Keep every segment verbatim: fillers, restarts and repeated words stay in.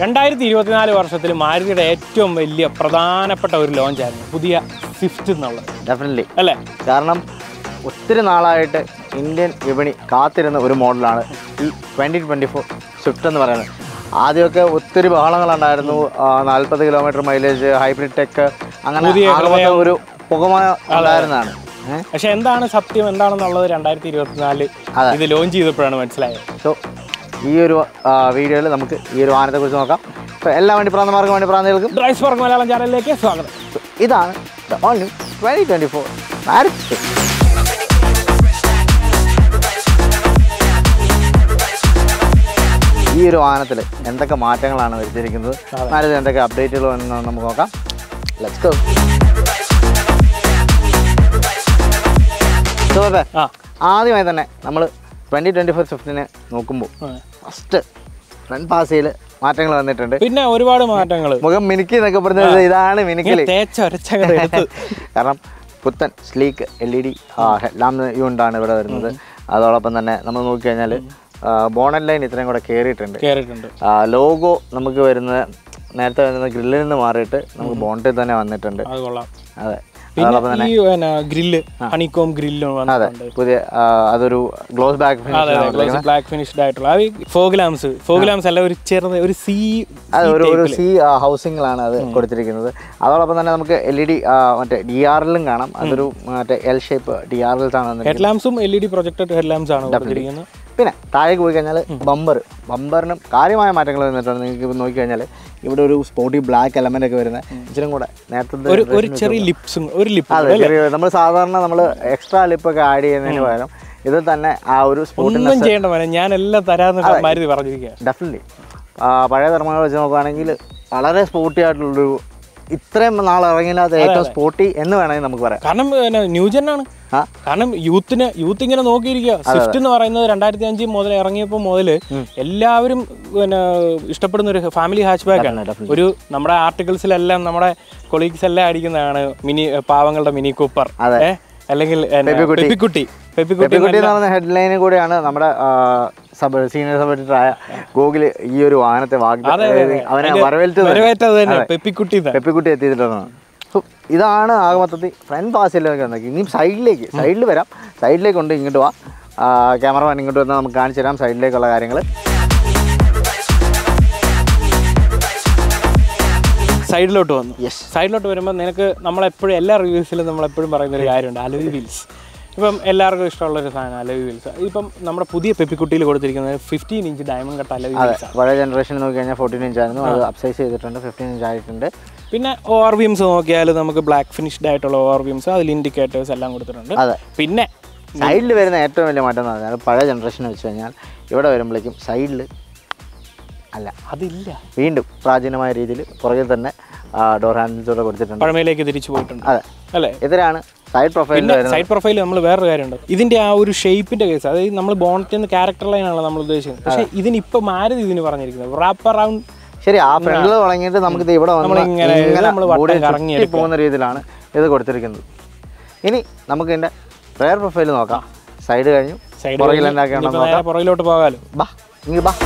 രണ്ടായിരത്തി ഇരുപത്തിനാല് വർഷത്തിൽ മാരുതിയുടെ ഏറ്റവും വലിയ പ്രധാനപ്പെട്ട ഒരു ലോഞ്ചായിരുന്നു പുതിയ സ്വിഫ്റ്റ് എന്നുള്ളത്. ഡെഫിനറ്റ്ലി അല്ലേ? കാരണം ഒത്തിരി നാളായിട്ട് ഇന്ത്യൻ വിപണി കാത്തിരുന്ന ഒരു മോഡലാണ് ഈ ട്വൻറ്റി ട്വൻറ്റി ഫോർ സ്വിഫ്റ്റ് എന്ന് പറയുന്നത്. ആദ്യമൊക്കെ ഒത്തിരി ബഹളങ്ങളുണ്ടായിരുന്നു. നാൽപ്പത് കിലോമീറ്റർ മൈലേജ്, ഹൈബ്രിഡ് ടെക്, അങ്ങനെ ഒരു പുകമ ഉണ്ടായിരുന്നതാണ്. പക്ഷെ എന്താണ് സത്യം എന്താണെന്നുള്ളത് രണ്ടായിരത്തി ഇരുപത്തിനാല് ഇത് ലോഞ്ച് ചെയ്തപ്പോഴാണ് മനസ്സിലായത്. സോ ഈ ഒരു വീഡിയോയിൽ നമുക്ക് ഈ ഒരു വാഹനത്തെ കുറിച്ച് നോക്കാം. അപ്പോൾ എല്ലാ വണ്ടി പ്രാന്തമാർക്കും വണ്ടി പ്രാന്തികൾക്കും ഡ്രൈവ് സ്പാർക്ക് മലയാളം ചാനലിലേക്ക് സ്വാഗതം. ഇതാണ് only twenty twenty four Maruti. ഈ ഒരു വാഹനത്തിൽ എന്തൊക്കെ മാറ്റങ്ങളാണ് വരുത്തിയിരിക്കുന്നത്, മാരുതി എന്തൊക്കെ അപ്ഡേറ്റുകൾ എന്ന് നമുക്ക് നോക്കാം. Let's go. സോ ആദ്യമായി തന്നെ നമ്മൾ ട്വൻറ്റി ട്വൻറ്റി ഫോർ സ്വിഫ്റ്റിനെ നോക്കുമ്പോൾ ഫസ്റ്റ് ഫ്രണ്ട് പാസിയിൽ മാറ്റങ്ങൾ വന്നിട്ടുണ്ട്. പിന്നെ ഒരുപാട് മാറ്റങ്ങൾ. മുഖം മിനുക്കി എന്നൊക്കെ പറഞ്ഞത് ഇതാണ് മിനുക്കല്. കാരണം പുത്തൻ sleek L E D head lamp യൂണിറ്റാണ് ഇവിടെ വരുന്നത്. അതോടൊപ്പം തന്നെ നമ്മൾ നോക്കിക്കഴിഞ്ഞാൽ ബോണറ്റ് ലൈൻ ഇത്രയും കൂടെ കയറിയിട്ടുണ്ട്. ലോഗോ നമുക്ക് വരുന്നത് നേരത്തെ വരുന്ന ഗ്രില്ലിൽ നിന്ന് മാറിയിട്ട് നമുക്ക് ബോണ്ടിൽ തന്നെ വന്നിട്ടുണ്ട്. അതെ, ഗ്രില്ല് ഹണികോം ഗ്രില്ലും പുതിയ അതൊരു ഗ്ലോസ് ബ്ലാക്ക് ബ്ലാക്ക് ഫിനിഷ്ഡ് ആയിട്ടുള്ള ഫോഗ് ലാംപ്സ് ഫോഗ് ലാംപ്സ് അല്ല ഒരു ചെറുത് ഒരു സി ഒരു സി ഹൗസിംഗിലാണ് അത് കൊടുത്തിരിക്കുന്നത്. അതോടൊപ്പം തന്നെ നമുക്ക് എൽ ഇ ഡി മറ്റേ ഡി ആർ എല്ലും കാണാം. അതൊരു മറ്റേ L shape D R Ls ആണ്. ഹെഡ് ലാംപ്സും L E D projected head lamps ആണ് കൊടുത്തിരിക്കുന്നത്. പിന്നെ താഴേക്ക് പോയി കഴിഞ്ഞാൽ ബമ്പർ ബമ്പറിനും കാര്യമായ മാറ്റങ്ങൾ വന്നിട്ടുണ്ട്. നിങ്ങൾക്ക് നോക്കിക്കഴിഞ്ഞാൽ ഇവിടെ ഒരു സ്പോർട്ടി ബ്ലാക്ക് എലമെന്റ് ഒക്കെ വരുന്ന ഇച്ചിരി കൂടെ നേരത്തെ ഒരു ചെറിയ ലിപ്സും ഒരു ലിപ്പ്. അതെ, നമ്മൾ സാധാരണ നമ്മൾ എക്സ്ട്രാ ലിപ്പൊക്കെ ആഡ് ചെയ്യുന്നതിന് പകരം ഇത് തന്നെ ആ ഒരു സ്പോർട്ടിനെസ് ചെയ്യേണ്ട ഞാൻ എല്ലാം തരാമെന്ന് മാരുതി പറഞ്ഞിരിക്കുക. ഡെഫിനറ്റ്ലി പഴയ തലമുറ വെച്ച് നോക്കുകയാണെങ്കിൽ വളരെ സ്പോർട്ടി ആയിട്ടുള്ളൊരു ഇത്രയും നാൾ ഇറങ്ങില്ലാത്ത ഏറ്റവും സ്പോർട്ടി എന്ന് വേണമെങ്കിൽ നമുക്ക് പറയാം. കാരണം ന്യൂജൻ ആണ്. കാരണം യൂത്തിന് യൂത്ത് ഇങ്ങനെ നോക്കിയിരിക്കുക. സ്വിഫ്റ്റ് എന്ന് പറയുന്നത് രണ്ടായിരത്തി അഞ്ച് മുതൽ ഇറങ്ങിയപ്പോൾ മുതൽ എല്ലാവരും പിന്നെ ഇഷ്ടപ്പെടുന്ന ഒരു ഫാമിലി ഹാച്ച് ബാക്ക് ആണ്. ഒരു നമ്മുടെ ആർട്ടിക്കിൾസിലെല്ലാം നമ്മുടെ കൊളീഗ്സ് എല്ലാം അടിക്കുന്നതാണ് മിനി പാവങ്ങളുടെ മിനി കൂപ്പർ അല്ലെങ്കിൽ പെപ്പിക്കുട്ടി. പെപ്പിക്കുട്ടി എന്ന് പറയുന്ന ഹെഡ്ലൈനും കൂടെയാണ് നമ്മുടെ സബ് സീനിയർ സബ് എഡിറ്ററായ ഗൂഗിൾ ഈ ഒരു വാഹനത്തെ അവനെ വരവേറ്റത് പെപ്പിക്കുട്ടി പെപ്പിക്കുട്ടി എത്തിയിട്ടുള്ളതാണ്. സോ ഇതാണ് ആകെ മൊത്തത്തിൽ ഫ്രണ്ട് പാസിലേക്ക് വന്നേക്ക്. ഇനിയും സൈഡിലേക്ക് സൈഡിൽ വരാം. സൈഡിലേക്ക് ഉണ്ട്, ഇങ്ങോട്ട് വാ. ക്യാമറമാൻ ഇങ്ങോട്ട് വന്നാൽ നമുക്ക് കാണിച്ചു തരാം സൈഡിലേക്കുള്ള കാര്യങ്ങൾ. സൈഡിലോട്ട് വന്നു. യെസ്, സൈഡിലോട്ട് വരുമ്പോൾ നിനക്ക് നമ്മളെപ്പോഴും എല്ലാ റിവ്യൂസിലും നമ്മളെപ്പോഴും പറയുന്ന ഒരു കാര്യമുണ്ട്, അലോയ് വീൽസ്. ഇപ്പം എല്ലാവർക്കും ഇഷ്ടമുള്ളൊരു സാധനം അലോയ് വീൽസ്. ഇപ്പം നമ്മുടെ പുതിയ പെപ്പിക്കുട്ടിയിൽ കൊടുത്തിരിക്കുന്നത് fifteen inch diamond cut alloy wheels. പഴയ ജനറേഷൻ നോക്കി കഴിഞ്ഞാൽ ഫോർട്ടീൻ ഇഞ്ച് ആയിരുന്നു, അത് അപ്സൈസ് ചെയ്തിട്ടുണ്ട്, ഫിഫ്റ്റീൻ ഇഞ്ച് ആയിട്ടുണ്ട്. പിന്നെ ഓവർ വീംസ് നോക്കിയാൽ നമുക്ക് ബ്ലാക്ക് ഫിനിഷ്ഡ് ആയിട്ടുള്ള ഓവർ വീംസ്, അതിൽ ഇൻഡിക്കേറ്റേഴ്സ് എല്ലാം കൊടുത്തിട്ടുണ്ട്. അതെ, പിന്നെ സൈഡിൽ വരുന്ന ഏറ്റവും വലിയ മാറ്റം എന്ന് പറഞ്ഞാൽ പഴയ ജനറേഷൻ വെച്ച് കഴിഞ്ഞാൽ ഇവിടെ വരുമ്പോഴേക്കും സൈഡിൽ അല്ല അതില്ല, വീണ്ടും പ്രാചീനമായ രീതിയിൽ പുറകിൽ തന്നെ ഡോർ ഹാൻഡിൽസോടെ കൊടുത്തിട്ടുണ്ട്. പഴമയിലേക്ക് തിരിച്ചു പോയിട്ടുണ്ട്. അതെ അല്ലേ, ഇതിലാണ് സൈഡ് പ്രൊഫൈൽ. സൈഡ് പ്രൊഫൈൽ നമ്മൾ വേറൊരു കാര്യമുണ്ട്, ഇതിന്റെ ആ ഒരു ഷേപ്പിന്റെ കേസ്, അതായത് നമ്മൾ ബോണറ്റിൽ ക്യാരക്ടർ ലൈനാണ് നമ്മൾ ഉദ്ദേശിക്കുന്നത്. പക്ഷേ ഇതിനിപ്പോൾ മാരുതി ഇതിന് പറഞ്ഞിരിക്കുന്നത് റാപ്പ് അറൗണ്ട്. ശരി, ആ ഫ്രണ്ടിൽ തുടങ്ങിയിട്ട് നമുക്ക് ഇവിടെ ഇങ്ങനെ പോകുന്ന രീതിയിലാണ് ഇത് കൊടുത്തിരിക്കുന്നത്. ഇനി നമുക്ക് ഇതിന്റെ റെയർ പ്രൊഫൈൽ നോക്കാം. സൈഡ് കഴിഞ്ഞു, പുറകിലോട്ട് പോകാലോ. ബാ ഇങ്ങ് ബാ.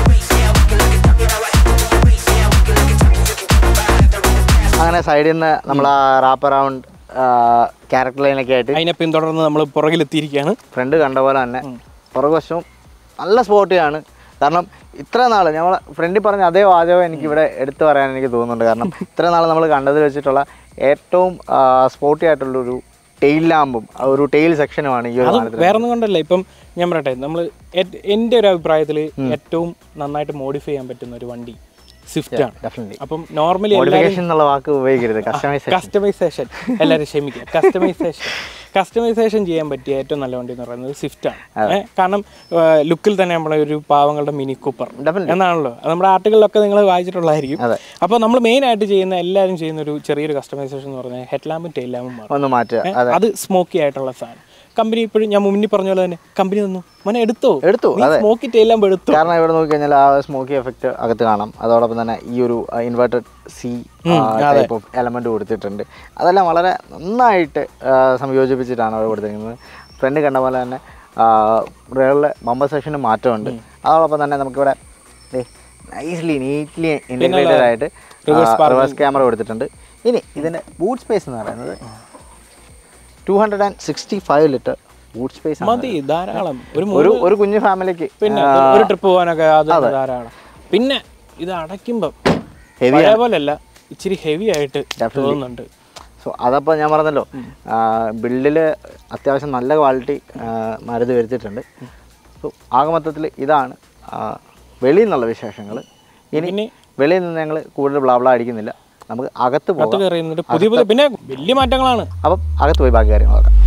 അങ്ങനെ സൈഡിൽ നിന്ന് നമ്മൾ ആ റാപ്പ് അറൗണ്ട് ക്യാരക്ടർ ലൈനൊക്കെ ആയിട്ട് അതിനെ പിന്തുടർന്ന് നമ്മൾ പുറകിലെത്തിയിരിക്കുകയാണ്. ഫ്രണ്ട് കണ്ട പോലെ തന്നെ പുറകുവശവും നല്ല സ്പോട്ടിയാണ്. കാരണം ഇത്ര നാൾ നമ്മൾ ഫ്രണ്ടിൽ പറഞ്ഞ അതേ വാചകം എനിക്കിവിടെ എടുത്തു പറയാൻ എനിക്ക് തോന്നുന്നുണ്ട്. കാരണം ഇത്ര നാൾ നമ്മൾ കണ്ടതിൽ വെച്ചിട്ടുള്ള ഏറ്റവും സ്പോർട്ടി ആയിട്ടുള്ളൊരു ടെയിൽ ലാമ്പും ഒരു ടെയിൽ സെക്ഷനുമാണ് ഈ ഒരു. വേറെ ഒന്നും കൊണ്ടല്ല, ഇപ്പം ഞാൻ പറയട്ടെ, നമ്മൾ എൻ്റെ ഒരു അഭിപ്രായത്തിൽ ഏറ്റവും നന്നായിട്ട് മോഡിഫൈ ചെയ്യാൻ പറ്റുന്ന ഒരു വണ്ടി സ്വിഫ്റ്റ് ആണ്. അപ്പം നോർമലി വാക്ക് ഉപയോഗിക്കരുത്, കസ്റ്റമൈസേഷൻ എല്ലാവരും ക്ഷമിക്കുക. കസ്റ്റമൈസേഷൻ കസ്റ്റമൈസേഷൻ ചെയ്യാൻ പറ്റിയ ഏറ്റവും നല്ല വണ്ടി എന്ന് പറയുന്നത് സ്വിഫ്റ്റ് ആണ്. കാരണം ലുക്കിൽ തന്നെ നമ്മളെ ഒരു പാവങ്ങളുടെ മിനി കൂപ്പർ എന്നാണല്ലോ നമ്മുടെ ആർട്ടിക്കിളിലൊക്കെ നിങ്ങൾ വായിച്ചിട്ടുള്ളതായിരിക്കും. അപ്പോൾ നമ്മൾ മെയിൻ ആയിട്ട് ചെയ്യുന്ന എല്ലാവരും ചെയ്യുന്ന ഒരു ചെറിയൊരു കസ്റ്റമൈസേഷൻ എന്ന് പറഞ്ഞാൽ ഹെഡ് ലാമ്പും ടെയിൽ ലാമ്പും മാറ്റുക. അത് സ്മോക്കി ആയിട്ടുള്ള സാധനം കമ്പനി ഇപ്പോഴും ഞാൻ മുന്നിൽ പറഞ്ഞ പോലെ തന്നെ കമ്പനി തന്നു മോനെ എടുത്തോ എടുത്തു സ്മോക്കി ടെയിൽ ലാമ്പ് എടുത്തു. കാരണം ഇവിടെ നോക്കി കഴിഞ്ഞാൽ ആ സ്മോക്കി എഫക്റ്റ് അകത്ത് കാണാം. അതോടൊപ്പം തന്നെ ഈ ഒരു inverted C type of element കൊടുത്തിട്ടുണ്ട്. അതെല്ലാം വളരെ നന്നായിട്ട് സംയോജിപ്പിച്ചിട്ടാണ് അവിടെ കൊടുത്തിരിക്കുന്നത്. ഫ്രണ്ട് കണ്ട പോലെ തന്നെ റെയറിലെ ബമ്പർ സെക്ഷന് മാറ്റമുണ്ട്. അതോടൊപ്പം തന്നെ നമുക്കിവിടെ നൈസ്ലി നീറ്റ്ലി ഇൻറ്റഗ്രേറ്റഡ് ആയിട്ട് റിവേഴ്സ് ക്യാമറ കൊടുത്തിട്ടുണ്ട്. ഇനി ഇതിൻ്റെ ബൂട്ട് സ്പേസ് എന്ന് പറയുന്നത് two hundred and sixty five litre boot space മതി, ധാരാളം. ഒരു ഒരു കുഞ്ഞു ഫാമിലിക്ക് പിന്നെ ഒരു ട്രിപ്പ് പോകാനൊക്കെ അത് ധാരാളം. പിന്നെ ഇത് അടയ്ക്കുമ്പം ഹെവി പോലെയല്ല, ഇച്ചിരി ഹെവി ആയിട്ട് തോന്നുന്നുണ്ട്. സോ അതപ്പോൾ ഞാൻ പറഞ്ഞല്ലോ, ബിൽഡിൽ അത്യാവശ്യം നല്ല ക്വാളിറ്റി മരുന്ന് വരുത്തിയിട്ടുണ്ട്. സോ ആകെ മൊത്തത്തിൽ ഇതാണ് വെളിയിൽ നിന്നുള്ള വിശേഷങ്ങൾ. ഇനി വെളിയിൽ നിന്ന് ഞങ്ങൾ കൂടുതൽ ബ്ലാബ്ല അടിക്കുന്നില്ല, നമുക്ക് അകത്ത് പോകാം. പുതിയ പുതിയ പിന്നെ വലിയ മാറ്റങ്ങളാണ്. അപ്പം അകത്ത് പോയി ബാക്കി കാര്യങ്ങൾ നോക്കാം.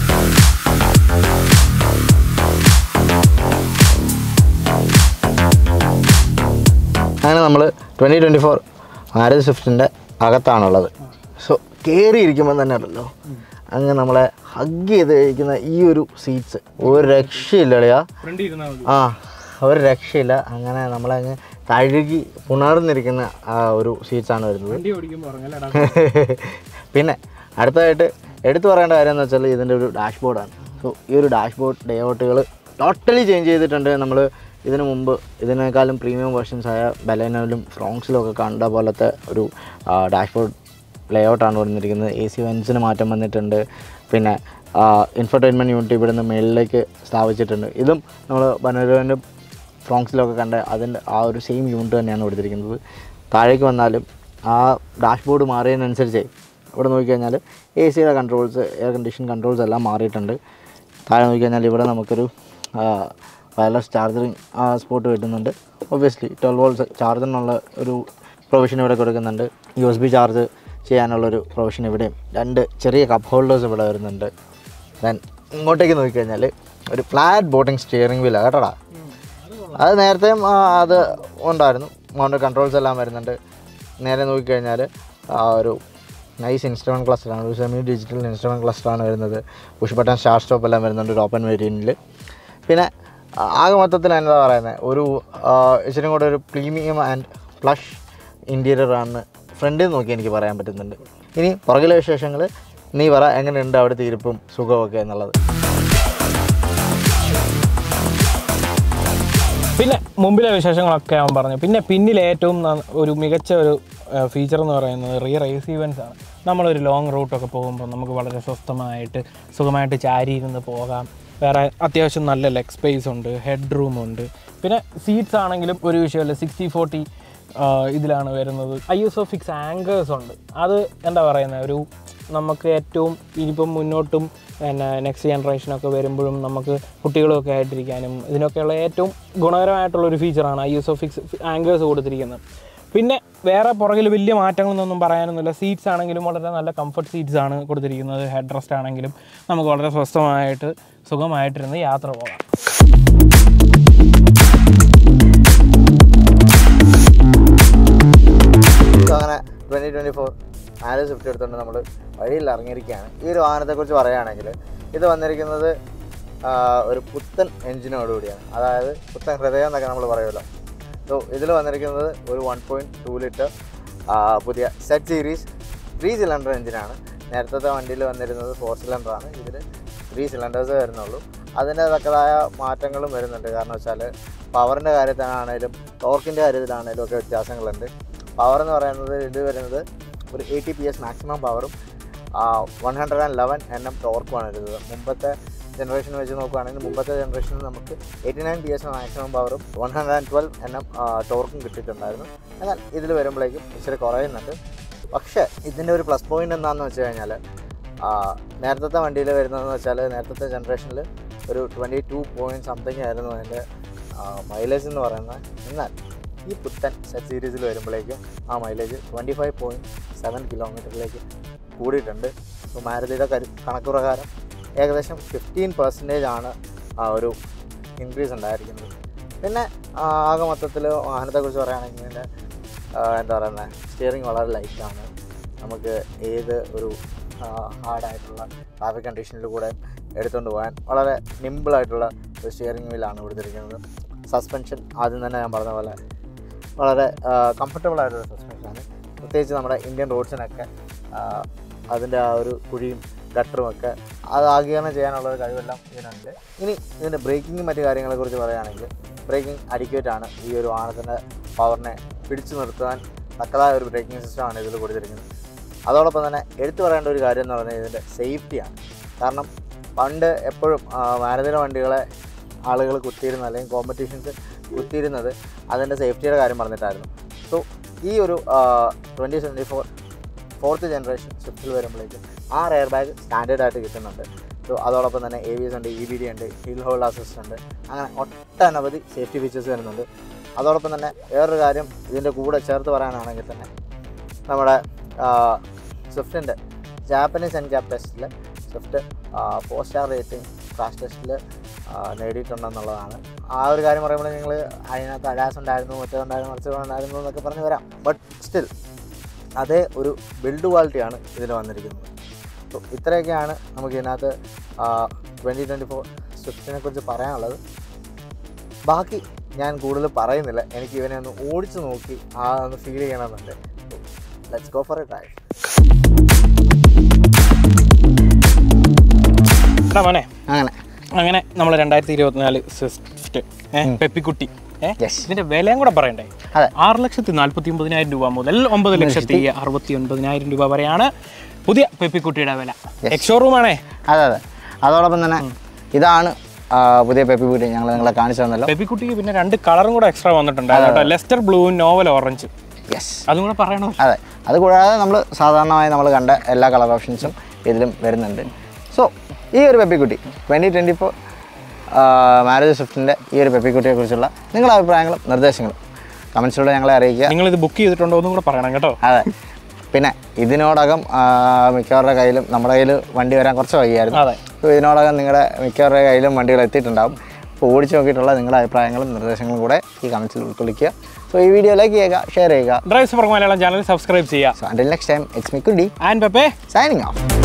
അങ്ങനെ നമ്മൾ ട്വൻറ്റി ട്വൻറ്റി ഫോർ മാരുതി സ്വിഫ്റ്റിൻ്റെ അകത്താണുള്ളത്. സോ കയറിയിരിക്കുമ്പോൾ തന്നെ ഉണ്ടല്ലോ അങ്ങ് നമ്മളെ ഹഗ് ചെയ്ത് കഴിക്കുന്ന ഈ ഒരു സീറ്റ്സ് ഒരു രക്ഷയില്ല കളിയാ. ആ ഒരു രക്ഷയില്ല. അങ്ങനെ നമ്മളങ്ങ് തഴുകി പുണർന്നിരിക്കുന്ന ആ ഒരു സീറ്റ്സാണ് വരുന്നത്. പിന്നെ അടുത്തതായിട്ട് എടുത്തു പറയേണ്ട കാര്യം എന്ന് വെച്ചാൽ ഇതിൻ്റെ ഒരു ഡാഷ് ബോർഡാണ്. സോ ഈ ഒരു ഡാഷ് ബോർഡ് ലേ ഔട്ടുകൾ ടോട്ടലി ചേഞ്ച് ചെയ്തിട്ടുണ്ട്. നമ്മൾ ഇതിനു മുമ്പ് ഇതിനേക്കാളും പ്രീമിയം വേർഷൻസായ ബലേനോയിലും ഫ്രോങ്സിലും ഒക്കെ കണ്ട പോലത്തെ ഒരു ഡാഷ് ബോർഡ് ലേ ഔട്ടാണ് വന്നിരിക്കുന്നത്. എ സി വെൻസിന് മാറ്റം വന്നിട്ടുണ്ട്. പിന്നെ ഇൻഫർടൈൻമെൻറ്റ് യൂണിറ്റ് ഇവിടെ നിന്ന് മേളിലേക്ക് സ്ഥാപിച്ചിട്ടുണ്ട്. ഇതും നമ്മൾ ബലേനോയിലും ഫ്രോങ്സിലൊക്കെ കണ്ട അതിൻ്റെ ആ ഒരു സെയിം യൂണിറ്റ് തന്നെയാണ് കൊടുത്തിരിക്കുന്നത്. താഴേക്ക് വന്നാലും ആ ഡാഷ് ബോർഡ് മാറിയതിനനുസരിച്ച് ഇവിടെ നോക്കിക്കഴിഞ്ഞാൽ എ സിയുടെ കൺട്രോൾസ്, എയർ കണ്ടീഷൻ കൺട്രോൾസ് എല്ലാം മാറിയിട്ടുണ്ട്. താഴെ നോക്കിക്കഴിഞ്ഞാൽ ഇവിടെ നമുക്കൊരു വയർലെസ് ചാർജറിങ് സ്പോട്ട് കിട്ടുന്നുണ്ട്. ഒബ്വിയസ്ലി ട്വൽവ് വോൾട്ട്സ് ചാർജറിനുള്ള ഒരു പ്രൊവിഷൻ ഇവിടെ കൊടുക്കുന്നുണ്ട്. യു എസ് ബി ചാർജ് ചെയ്യാനുള്ളൊരു പ്രൊവിഷൻ ഇവിടെയും. രണ്ട് ചെറിയ കപ്പ് ഹോൾഡേഴ്സ് ഇവിടെ വരുന്നുണ്ട്. ദെൻ ഇങ്ങോട്ടേക്ക് നോക്കിക്കഴിഞ്ഞാൽ ഒരു ഫ്ലാറ്റ് ബോട്ടിംഗ് സ്റ്റിയറിംഗ് വീലാണ് കേട്ടോടാ. അത് നേരത്തെയും അത് ഉണ്ടായിരുന്നു. അതുകൊണ്ട് കൺട്രോൾസ് എല്ലാം വരുന്നുണ്ട്. നേരെ നോക്കിക്കഴിഞ്ഞാൽ ആ ഒരു നൈസ് ഇൻസ്ട്രുമെൻറ്റ് ക്ലസ്റ്ററാണ്, ഒരു സെമി ഡിജിറ്റൽ ഇൻസ്ട്രുമെൻറ്റ് ക്ലസ്റ്ററാണ് വരുന്നത്. പുഷ് ബട്ടൺ സ്റ്റാർട്ട് സ്റ്റോപ്പ് എല്ലാം വരുന്നുണ്ട് ഒരു ഓപ്പൺ വേരിയൻറ്റിൽ. പിന്നെ ആകെ മൊത്തത്തിൽ എന്താ പറയുന്നത്, ഒരു ഇച്ചിരി കൂടെ ഒരു പ്രീമിയം ആൻഡ് ഫ്ലഷ് ഇൻറ്റീരിയറാണ് ഫ്രണ്ടിൽ നോക്കി എനിക്ക് പറയാൻ പറ്റുന്നുണ്ട്. ഇനി പുറകിലെ വിശേഷങ്ങൾ നീ പറ, എങ്ങനെയുണ്ട് അവിടുത്തെ ഇരിപ്പും സുഖമൊക്കെ എന്നുള്ളത്. പിന്നെ മുമ്പിലെ വിശേഷങ്ങളൊക്കെ അവൻ പറഞ്ഞു. പിന്നെ പിന്നിൽ ഏറ്റവും ഒരു മികച്ച ഒരു ഫീച്ചർ എന്ന് പറയുന്നത് റിയർ എ സി വെൻസ് ആണ്. നമ്മളൊരു ലോങ് റൂട്ടൊക്കെ പോകുമ്പോൾ നമുക്ക് വളരെ സ്വസ്ഥമായിട്ട് സുഖമായിട്ട് ചാരി ഇരുന്ന് പോകാം. വേറെ അത്യാവശ്യം നല്ല ലെഗ് സ്പേസ് ഉണ്ട്, ഹെഡ് റൂമുണ്ട്. പിന്നെ സീറ്റ്സ് ആണെങ്കിലും ഒരു വിഷയമല്ല, സിക്സ്റ്റി ഫോർട്ടി ഇതിലാണ് വരുന്നത്. ഐസോഫിക്സ് ആങ്കേഴ്സ് ഉണ്ട്. അത് എന്താ പറയുന്നത്, ഒരു നമുക്ക് ഏറ്റവും ഇനിയിപ്പം മുന്നോട്ടും പിന്നെ നെക്സ്റ്റ് ജനറേഷനൊക്കെ വരുമ്പോഴും നമുക്ക് കുട്ടികളൊക്കെ ആയിട്ടിരിക്കാനും ഇതിനൊക്കെയുള്ള ഏറ്റവും ഗുണകരമായിട്ടുള്ളൊരു ഫീച്ചറാണ് ഐസോഫിക്സ് ആങ്കേഴ്സ് കൊടുത്തിരിക്കുന്നത്. പിന്നെ വേറെ പുറകിൽ വലിയ മാറ്റങ്ങളൊന്നും പറയാനൊന്നുമില്ല. സീറ്റ്സ് ആണെങ്കിലും വളരെ നല്ല കംഫർട്ട് സീറ്റ്സ് ആണ് കൊടുത്തിരിക്കുന്നത്. ഹെഡ് റെസ്റ്റ് ആണെങ്കിലും നമുക്ക് വളരെ സ്വസ്ഥമായിട്ട് സുഖമായിട്ടിരുന്ന് യാത്ര പോകാം. അങ്ങനെ twenty twenty four Maruti Swift എടുത്തുകൊണ്ട് നമ്മൾ വഴിയിൽ ഇറങ്ങിയിരിക്കുകയാണ്. ഈ ഒരു വാഹനത്തെക്കുറിച്ച് പറയുകയാണെങ്കിൽ ഇത് വന്നിരിക്കുന്നത് ഒരു പുത്തൻ എൻജിനോടുകൂടിയാണ്. അതായത് പുത്തൻ ഹൃദയം എന്നൊക്കെ നമ്മൾ പറയുമല്ലോ. സോ ഇതിൽ വന്നിരിക്കുന്നത് ഒരു വൺ പോയിൻറ്റ് ടു ലിറ്റർ പുതിയ സെറ്റ് സീരീസ് ത്രീ സിലിണ്ടർ എഞ്ചിനാണ്. നേരത്തെ വണ്ടിയിൽ വന്നിരുന്നത് ഫോർ സിലിണ്ടറാണ്. ഇതിൽ ത്രീ സിലിണ്ടേഴ്സ് വരുന്നുള്ളൂ. അതിൻ്റെ തക്കതായ മാറ്റങ്ങളും വരുന്നുണ്ട്. കാരണം വെച്ചാൽ പവറിൻ്റെ കാര്യത്തിലാണേലും ടോർക്കിൻ്റെ കാര്യത്തിലാണേലും ഒക്കെ വ്യത്യാസങ്ങളുണ്ട്. പവർ എന്ന് പറയുന്നത് ഇത് വരുന്നത് ഒരു എയ്റ്റി പി എസ് മാക്സിമം പവറും one hundred and eleven N M ടോർക്കുമാണ് വരുന്നത്. മുമ്പത്തെ ജനറേഷൻ വെച്ച് നോക്കുകയാണെങ്കിൽ മുമ്പത്തെ ജനറേഷനിൽ നമുക്ക് eighty nine P S maximum പവറും one hundred and twelve N M ടോർക്കും കിട്ടിയിട്ടുണ്ടായിരുന്നു. എന്നാൽ ഇതിൽ വരുമ്പോഴേക്കും ഇച്ചിരി കുറയുന്നുണ്ട്. പക്ഷേ ഇതിൻ്റെ ഒരു പ്ലസ് പോയിൻ്റ് എന്താണെന്ന് വെച്ച് കഴിഞ്ഞാൽ നേരത്തെ വണ്ടിയിൽ വരുന്നതെന്ന് വെച്ചാൽ നേരത്തെ ജനറേഷനിൽ ഒരു ട്വൻറ്റി ടു പോയിൻറ്റ് സംതിങ് ആയിരുന്നു അതിൻ്റെ മൈലേജ് എന്ന് പറയുന്നത്. എന്നാൽ ഈ പുത്തൻ സെറ്റ് സീരീസിൽ വരുമ്പോഴേക്കും ആ mileage twenty five point seven കിലോമീറ്ററിലേക്ക് കൂടിയിട്ടുണ്ട്. അപ്പോൾ മാരുതിയുടെ കരു കണക്ക് പ്രകാരം ഏകദേശം ഫിഫ്റ്റീൻ പെർസെൻറ്റേജ് ആണ് ആ ഒരു ഇൻക്രീസ് ഉണ്ടായിരിക്കുന്നത്. പിന്നെ ആകെ മൊത്തത്തിൽ വാഹനത്തെക്കുറിച്ച് പറയുകയാണെങ്കിൽ ഇതിൻ്റെ എന്താ പറയുന്നത് സ്റ്റിയറിംഗ് വളരെ ലൈറ്റാണ്. നമുക്ക് ഏത് ഒരു ഹാർഡായിട്ടുള്ള ട്രാഫിക് കണ്ടീഷനിൽ കൂടെ എടുത്തുകൊണ്ട് പോകാൻ വളരെ നിമ്പിളായിട്ടുള്ള ഒരു സ്റ്റിയറിംഗ് വീലാണ് കൊടുത്തിരിക്കുന്നത്. സസ്പെൻഷൻ ആദ്യം തന്നെ ഞാൻ പറഞ്ഞ പോലെ വളരെ കംഫർട്ടബിൾ ആയിട്ടുള്ള സസ്പെൻഷനാണ്. പ്രത്യേകിച്ച് നമ്മുടെ ഇന്ത്യൻ റോഡ്സിനൊക്കെ അതിൻ്റെ ആ ഒരു കുഴിയും ഗട്ടറുമൊക്കെ അത് ആഗീകരണം ചെയ്യാനുള്ള ഒരു കഴിവെല്ലാം ഇതിനുണ്ട്. ഇനി ഇതിൻ്റെ ബ്രേക്കിങ്ങും മറ്റു കാര്യങ്ങളെക്കുറിച്ച് പറയുകയാണെങ്കിൽ ബ്രേക്കിംഗ് അഡിക്വേറ്റ് ആണ് ഈ ഒരു വാഹനത്തിൻ്റെ പവറിനെ പിടിച്ചു നിർത്താൻ തക്കതായ ഒരു ബ്രേക്കിംഗ് സിസ്റ്റമാണ് ഇതിൽ കൊടുത്തിരിക്കുന്നത്. അതോടൊപ്പം തന്നെ എടുത്തു പറയേണ്ട ഒരു കാര്യം എന്ന് പറഞ്ഞാൽ ഇതിൻ്റെ സേഫ്റ്റിയാണ്. കാരണം പണ്ട് എപ്പോഴും മാരുതിയുടെ വണ്ടികളെ ആളുകൾ കുത്തിയിരുന്ന അല്ലെങ്കിൽ കോമ്പറ്റീഷൻസ് കുത്തിയിരുന്നത് അതിൻ്റെ സേഫ്റ്റിയുടെ കാര്യം പറഞ്ഞിട്ടായിരുന്നു. സോ ഈ ഒരു twenty twenty four fourth generation സ്വിഫ്റ്റിൽ വരുമ്പോഴേക്കും ആ എയർ ബാഗ് സ്റ്റാൻഡേർഡായിട്ട് കിട്ടുന്നുണ്ട്. സോ അതോടൊപ്പം തന്നെ എ വി എസ് ഉണ്ട്, ഇ ബി ഡി ഉണ്ട്, ഹിൽ ഹോൾഡ് അസിസ്റ്റ് ഉണ്ട്, അങ്ങനെ ഒട്ടനവധി സേഫ്റ്റി ഫീച്ചേഴ്സ് വരുന്നുണ്ട്. അതോടൊപ്പം തന്നെ വേറൊരു കാര്യം ഇതിൻ്റെ കൂടെ ചേർത്ത് പറയാനാണെങ്കിൽ തന്നെ നമ്മുടെ സ്വിഫ്റ്റിൻ്റെ ജാപ്പനീസ് എൻ ക്യാപ് ടെസ്റ്റിൽ Swift four star rating crash ടെസ്റ്റിൽ നേടിയിട്ടുണ്ടെന്നുള്ളതാണ്. ആ ഒരു കാര്യം പറയുമ്പോൾ നിങ്ങൾ അതിനകത്ത് അഡാസ് ഉണ്ടായിരുന്നു, മറ്റേതുണ്ടായിരുന്നു, മറിച്ചതുണ്ടായിരുന്നു എന്നൊക്കെ പറഞ്ഞ് വരാം. ബട്ട് സ്റ്റിൽ അതേ ഒരു ബിൽഡ് ക്വാളിറ്റിയാണ് ഇതിൽ വന്നിരിക്കുന്നത്. സോ ഇത്രയൊക്കെയാണ് നമുക്ക് ഇതിനകത്ത് ട്വൻറ്റി ട്വൻറ്റി ഫോർ സ്വിഫ്റ്റിനെ കുറിച്ച് പറയാനുള്ളത്. ബാക്കി ഞാൻ കൂടുതൽ പറയുന്നില്ല, എനിക്ക് ഇവനെ ഒന്ന് ഓടിച്ച് നോക്കി ആ ഒന്ന് ഫീൽ ചെയ്യണമെന്നുണ്ട്. Let's go for a drive. മോനെ അങ്ങനെ അങ്ങനെ നമ്മൾ രണ്ടായിരത്തി ഇരുപത്തിനാല് സ്വിഫ്റ്റ് പെപ്പിക്കുട്ടി ഇതിന്റെ വിലയും കൂടെ പറയണ്ടേ? ആറ് ലക്ഷത്തി നാല്പത്തി ഒമ്പതിനായിരം രൂപ മുതൽ ഒമ്പത് ലക്ഷത്തി അറുപത്തി ഒൻപതിനായിരം രൂപ വരെയാണ് പുതിയ പെപ്പിക്കുട്ടിയുടെ വില. എക്സ്ഷോറൂമാണേ. അതെ അതെ. അതോടൊപ്പം തന്നെ ഇതാണ് പുതിയ പെപ്പിക്കുട്ടി ഞങ്ങൾ നിങ്ങളെ കാണിച്ചു തന്നല്ലോ. പെപ്പിക്കുട്ടിക്ക് പിന്നെ രണ്ട് കളറും കൂടെ എക്സ്ട്രാ വന്നിട്ടുണ്ട്, ലെസ്റ്റർ ബ്ലൂവും നോവൽ ഓറഞ്ച്. യെസ്, അതും കൂടെ പറയണോ? അതെ. അതുകൂടാതെ നമ്മൾ സാധാരണമായി നമ്മൾ കണ്ട എല്ലാ കളർ ഓപ്ഷൻസും ഇതിലും വരുന്നുണ്ട്. സോ ഈ ഒരു പെപ്പിക്കുട്ടി ട്വൻറ്റി ട്വൻറ്റി ഫോർ മാരുതി സ്വിഫ്റ്റിൻ്റെ ഈ ഒരു പെപ്പിക്കുട്ടിയെ കുറിച്ചുള്ള നിങ്ങളുടെ അഭിപ്രായങ്ങളും നിർദ്ദേശങ്ങളും കമൻസിലൂടെ ഞങ്ങളെ അറിയിക്കുക. നിങ്ങളിത് ബുക്ക് ചെയ്തിട്ടുണ്ടോ എന്നും കൂടെ പറയണം കേട്ടോ. അതെ. പിന്നെ ഇതിനോടകം മിക്കവരുടെ കയ്യിലും നമ്മുടെ കയ്യിൽ വണ്ടി വരാൻ കുറച്ച് വൈകിയായിരുന്നു. അതെ. അപ്പോൾ ഇതിനോടകം നിങ്ങളുടെ മിക്കവരുടെ കയ്യിലും വണ്ടികൾ എത്തിയിട്ടുണ്ടാകും. അപ്പോൾ ഓടിച്ച് നോക്കിയിട്ടുള്ള നിങ്ങളുടെ അഭിപ്രായങ്ങളും നിർദ്ദേശങ്ങളും കൂടെ ഈ കമൻസിൽ ഉൾക്കൊള്ളിക്കുക. സോ ഈ വീഡിയോ ലൈക്ക് ചെയ്യുക, ഷെയർ ചെയ്യുക. Drive super Malayalam channel subscribe ചെയ്യുക. So until next time it's me കുട്ടി ആൻഡ് പെപ്പെ സൈനിങ് ഓഫ്.